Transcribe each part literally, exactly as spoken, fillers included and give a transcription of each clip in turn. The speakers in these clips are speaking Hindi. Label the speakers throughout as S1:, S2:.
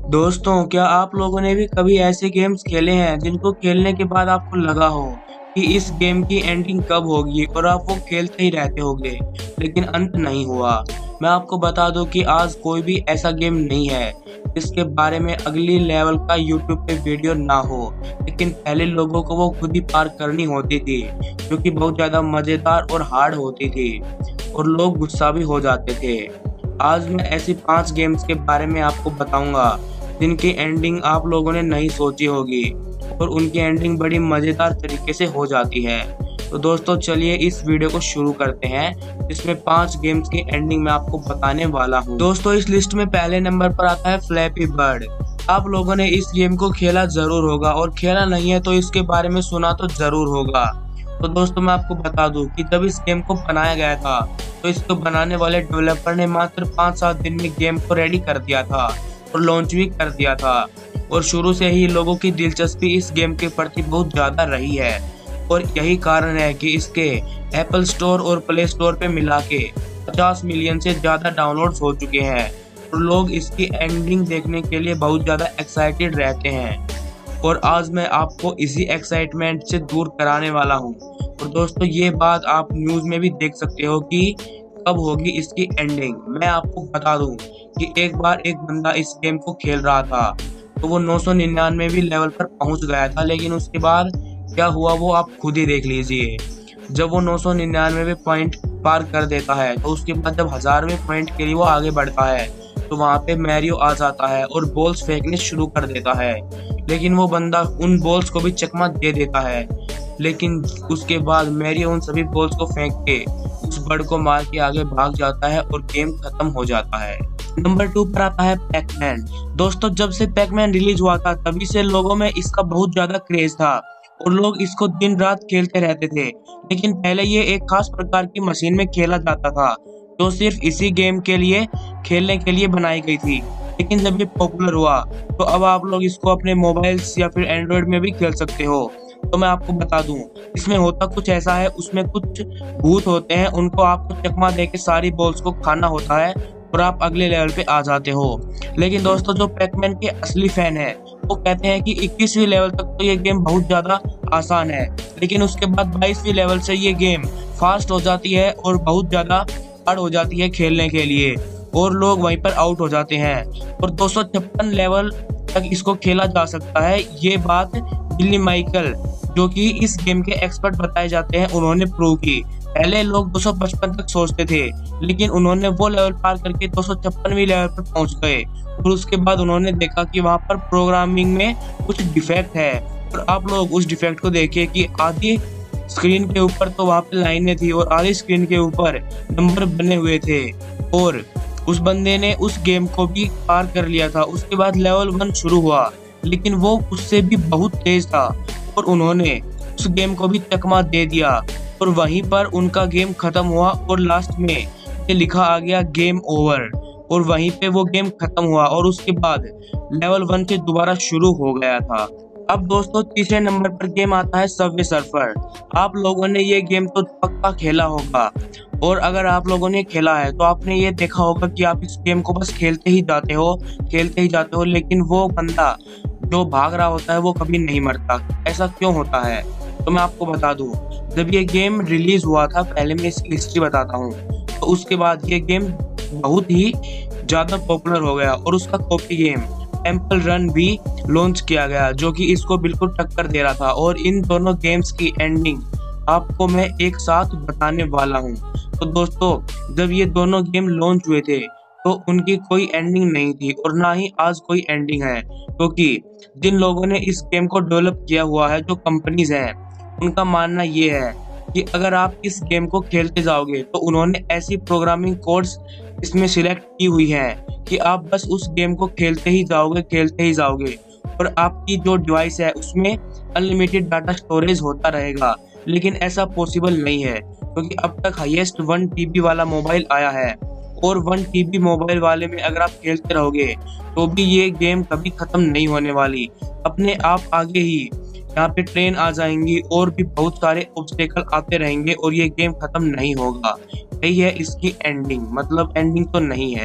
S1: दोस्तों, क्या आप लोगों ने भी कभी ऐसे गेम्स खेले हैं जिनको खेलने के बाद आपको लगा हो कि इस गेम की एंडिंग कब होगी और आप वो खेलते ही रहते होंगे, लेकिन अंत नहीं हुआ। मैं आपको बता दूं कि आज कोई भी ऐसा गेम नहीं है जिसके बारे में अगली लेवल का यूट्यूब पे वीडियो ना हो, लेकिन पहले लोगों को वो खुद ही पार करनी होती थी, जो कि बहुत ज़्यादा मज़ेदार और हार्ड होती थी और लोग गुस्सा भी हो जाते थे। आज मैं ऐसी पाँच गेम्स के बारे में आपको बताऊंगा जिनकी एंडिंग आप लोगों ने नहीं सोची होगी और उनकी एंडिंग बड़ी मज़ेदार तरीके से हो जाती है। तो दोस्तों, चलिए इस वीडियो को शुरू करते हैं, जिसमें पांच गेम्स की एंडिंग मैं आपको बताने वाला हूं। दोस्तों, इस लिस्ट में पहले नंबर पर आता है फ्लैपी बर्ड। आप लोगों ने इस गेम को खेला जरूर होगा और खेला नहीं है तो इसके बारे में सुना तो जरूर होगा। तो दोस्तों, मैं आपको बता दूं कि जब इस गेम को बनाया गया था तो इसको बनाने वाले डेवलपर ने मात्र पाँच सात दिन में गेम को रेडी कर दिया था और लॉन्च भी कर दिया था। और शुरू से ही लोगों की दिलचस्पी इस गेम के प्रति बहुत ज़्यादा रही है और यही कारण है कि इसके एप्पल स्टोर और प्ले स्टोर पे मिला के पचास मिलियन से ज़्यादा डाउनलोड्स हो चुके हैं और लोग इसकी एंडिंग देखने के लिए बहुत ज़्यादा एक्साइटेड रहते हैं। और आज मैं आपको इसी एक्साइटमेंट से दूर कराने वाला हूँ। और दोस्तों, ये बात आप न्यूज़ में भी देख सकते हो कि कब होगी इसकी एंडिंग। मैं आपको बता दूं कि एक बार एक बंदा इस गेम को खेल रहा था तो वो नौ सौ निन्यानवे लेवल पर पहुंच गया था, लेकिन उसके बाद क्या हुआ वो आप खुद ही देख लीजिए। जब वो नौ सौ निन्यानवे पॉइंट पार कर देता है तो उसके बाद जब हजारवें पॉइंट के लिए वो आगे बढ़ता है तो वहाँ पे मैरियो आ जाता है और बॉल्स फेंकने शुरू कर देता है, लेकिन वो बंदा उन बॉल्स को भी चकमा दे देता है। लेकिन उसके बाद मैरियो उन सभी बॉल्स को फेंक के उस बर्ड को मार के आगे भाग जाता है और गेम खत्म हो जाता है। नंबर टू पर आता है पैकमैन। दोस्तों, जब से पैकमैन रिलीज हुआ था तभी से लोगों में इसका बहुत ज्यादा क्रेज था और लोग इसको दिन रात खेलते रहते थे। लेकिन पहले ये एक खास प्रकार की मशीन में खेला जाता था जो सिर्फ इसी गेम के लिए खेलने के लिए बनाई गई थी। लेकिन जब ये पॉपुलर हुआ तो अब आप लोग इसको अपने मोबाइल्स या फिर एंड्रॉइड में भी खेल सकते हो। तो मैं आपको बता दूं, इसमें होता कुछ ऐसा है, उसमें कुछ भूत होते हैं, उनको आपको चकमा देके सारी बॉल्स को खाना होता है और आप अगले लेवल पे आ जाते हो। लेकिन दोस्तों, जो पैकमैन के असली फैन है वो कहते हैं कि इक्कीसवीं लेवल तक तो ये गेम बहुत ज्यादा आसान है, लेकिन उसके बाद बाईसवीं लेवल से ये गेम फास्ट हो जाती है और बहुत ज्यादा हार्ड हो जाती है खेलने के लिए और लोग वहीं पर आउट हो जाते हैं। और दो सौ छप्पन लेवल तक इसको खेला जा सकता है। ये बात बिली माइकल, जो कि इस गेम के एक्सपर्ट बताए जाते हैं, उन्होंने प्रूव की। पहले लोग दो सौ पचपन तक सोचते थे, लेकिन उन्होंने वो लेवल पार करके दो सौ छप्पनवीं लेवल पर पहुंच गए और उसके बाद उन्होंने देखा कि वहां पर प्रोग्रामिंग में कुछ डिफेक्ट है। और आप लोग उस डिफेक्ट को देखिए कि आधी स्क्रीन के ऊपर तो वहां पे लाइनें थी और आधी स्क्रीन के ऊपर नंबर बने हुए थे और उस बंदे ने उस गेम को भी पार कर लिया था। उसके बाद लेवल वन शुरू हुआ, लेकिन वो उससे भी बहुत तेज था और उन्होंने उस गेम को भी चकमा दे दिया और वहीं पर उनका गेम खत्म हुआ और लास्ट में ये लिखा आ गया गेम ओवर और वहीं पे वो गेम खत्म हुआ और उसके बाद लेवल वन से दोबारा शुरू हो गया था। अब दोस्तों, तीसरे नंबर पर गेम आता है सबवे सर्फर। आप लोगों ने ये गेम तो पक्का खेला होगा और अगर आप लोगों ने खेला है तो आपने ये देखा होगा कि आप इस गेम को बस खेलते ही जाते हो खेलते ही जाते हो लेकिन वो बंदा जो भाग रहा होता है वो कभी नहीं मरता। ऐसा क्यों होता है? तो मैं आपको बता दूं, जब ये गेम रिलीज हुआ था, पहले मैं इसकी हिस्ट्री बताता हूँ, तो उसके बाद ये गेम बहुत ही ज़्यादा पॉपुलर हो गया और उसका कॉपी गेम टेम्पल रन भी लॉन्च किया गया, जो कि इसको बिल्कुल टक्कर दे रहा था। और इन दोनों गेम्स की एंडिंग आपको मैं एक साथ बताने वाला हूँ। तो दोस्तों, जब ये दोनों गेम लॉन्च हुए थे तो उनकी कोई एंडिंग नहीं थी और ना ही आज कोई एंडिंग है, क्योंकि जिन लोगों ने इस गेम को डेवलप किया हुआ है, जो कंपनीज हैं, उनका मानना ये है कि अगर आप इस गेम को खेलते जाओगे तो उन्होंने ऐसी प्रोग्रामिंग कोड्स इसमें सिलेक्ट की हुई है कि आप बस उस गेम को खेलते ही जाओगे खेलते ही जाओगे और आपकी जो डिवाइस है उसमें अनलिमिटेड डाटा स्टोरेज होता रहेगा। लेकिन ऐसा पॉसिबल नहीं है, क्योंकि अब तक हाईएस्ट वन टीबी वाला मोबाइल आया है और वन टीबी मोबाइल वाले में अगर आप खेलते रहोगे तो भी ये गेम कभी खत्म नहीं होने वाली। अपने आप आगे ही यहाँ पे ट्रेन आ जाएंगी और भी बहुत सारे ऑब्स्टेकल आते रहेंगे और ये गेम खत्म नहीं होगा। यही है इसकी एंडिंग, मतलब एंडिंग तो नहीं है।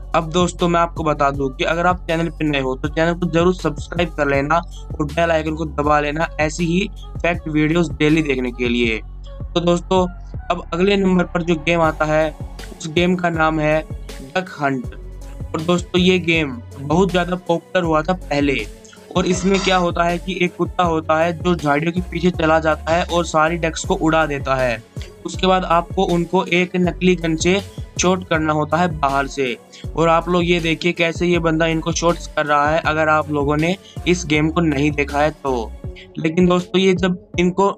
S1: अब दोस्तों मैं आपको बता दूं कि अगर आप चैनल पे नए हो तो चैनल को जरूर सब्सक्राइब कर लेना और बेल आइकन को दबा लेना ऐसी ही फैक्ट वीडियोस डेली देखने के लिए। तो दोस्तों अब अगले नंबर पर जो गेम आता है उस गेम का नाम है डक हंट। और दोस्तों ये गेम बहुत ज़्यादा पॉपुलर हुआ था पहले, और इसमें क्या होता है कि एक कुत्ता होता है जो झाड़ियों के पीछे चला जाता है और सारी डक्स को उड़ा देता है। उसके बाद आपको उनको एक नकली गन से शॉट करना होता है बाहर से, और आप लोग ये देखिए कैसे ये बंदा इनको शॉट्स कर रहा है अगर आप लोगों ने इस गेम को नहीं देखा है तो। लेकिन दोस्तों ये जब इनको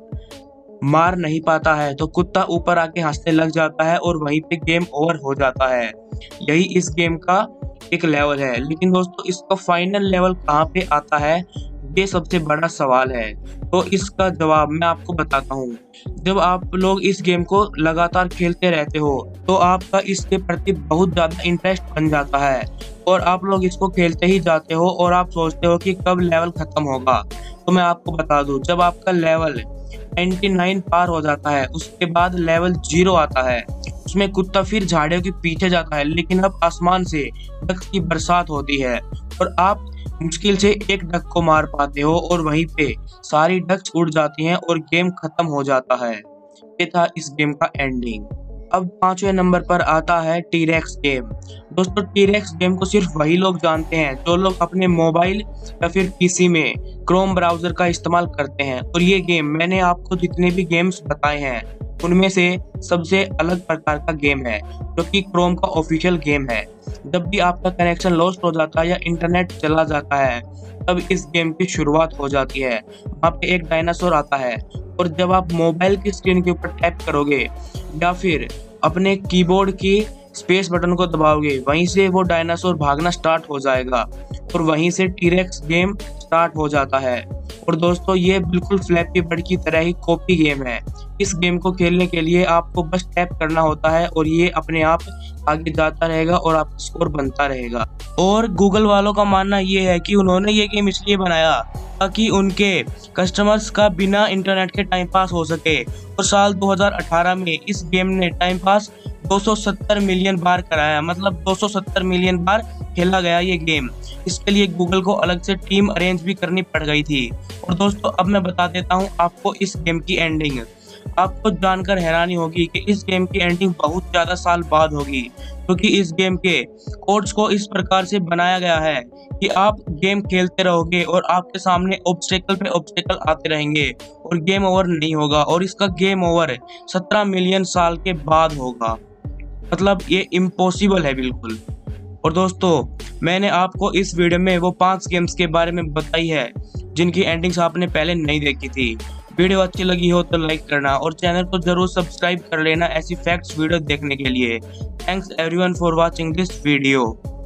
S1: मार नहीं पाता है तो कुत्ता ऊपर आके हंसने लग जाता है और वहीं पे गेम ओवर हो जाता है। यही इस गेम का एक लेवल है। लेकिन दोस्तों इसका फाइनल लेवल कहाँ पे आता है ये सबसे बड़ा सवाल है, तो इसका जवाब मैं आपको बताता हूँ। जब आप लोग इस गेम को लगातार खेलते रहते हो तो आपका इसके प्रति बहुत ज़्यादा इंटरेस्ट बन जाता है और आप लोग इसको खेलते ही जाते हो और आप सोचते हो कि कब लेवल खत्म होगा। तो मैं आपको बता दूं, जब आपका लेवल निन्यानवे पार हो जाता है उसके बाद लेवल जीरो आता है। उसमें कुत्ता फिर झाड़ियों के पीछे जाता है, लेकिन अब आसमान से डक की बरसात होती है और आप मुश्किल से एक डक को मार पाते हो और वहीं पे सारी डक्स उड़ जाती हैं और गेम खत्म हो जाता है। ये था इस गेम का एंडिंग। अब पांचवें नंबर पर आता है टीरेक्स गेम। दोस्तों टीरेक्स गेम को सिर्फ वही लोग जानते हैं जो लोग अपने मोबाइल या फिर पीसी में क्रोम ब्राउजर का इस्तेमाल करते हैं। और ये गेम मैंने आपको जितने भी गेम्स बताए हैं उनमें से सबसे अलग प्रकार का गेम है, जो कि क्रोम का ऑफिशियल गेम है। जब भी आपका कनेक्शन लॉस्ट हो जाता है या इंटरनेट चला जाता है तब इस गेम की शुरुआत हो जाती है। वहाँ पे एक डायनासोर आता है और जब आप मोबाइल की स्क्रीन के ऊपर टैप करोगे या फिर अपने कीबोर्ड की स्पेस बटन को दबाओगे वहीं से वो डायनासोर भागना स्टार्ट हो जाएगा और वहीं से टीरेक्स गेम स्टार्ट हो जाता है। और दोस्तों ये बिल्कुल फ्लैपी बर्ड की तरह ही कॉपी गेम है। इस गेम को खेलने के लिए आपको बस टैप करना होता है और ये अपने आप आगे जाता रहेगा और आपका स्कोर बनता रहेगा। और गूगल वालों का मानना ये है कि उन्होंने ये गेम इसलिए बनाया ताकि उनके कस्टमर्स का बिना इंटरनेट के टाइम पास हो सके। और साल दो हज़ार अठारह में इस गेम ने टाइम पास दो सौ सत्तर मिलियन बार कराया, मतलब दो सौ सत्तर मिलियन बार खेला गया ये गेम। इसके लिए गूगल को अलग से टीम अरेंज भी करनी पड़ गई थी। और दोस्तों अब मैं बता देता हूँ आपको इस गेम की एंडिंग। आपको जानकर हैरानी होगी कि इस गेम की एंडिंग बहुत ज़्यादा साल बाद होगी, क्योंकि इस गेम के कोड्स को इस प्रकार से बनाया गया है कि आप गेम खेलते रहोगे और आपके सामने ऑब्स्टेकल पे ऑब्स्टेकल आते रहेंगे और गेम ओवर नहीं होगा। और इसका गेम ओवर सत्रह मिलियन साल के बाद होगा, मतलब ये इम्पॉसिबल है बिल्कुल। और दोस्तों मैंने आपको इस वीडियो में वो पांच गेम्स के बारे में बताई है जिनकी एंडिंग्स आपने पहले नहीं देखी थी। वीडियो अच्छी लगी हो तो लाइक करना और चैनल को जरूर सब्सक्राइब कर लेना ऐसी फैक्ट्स वीडियो देखने के लिए। Thanks everyone for watching this video.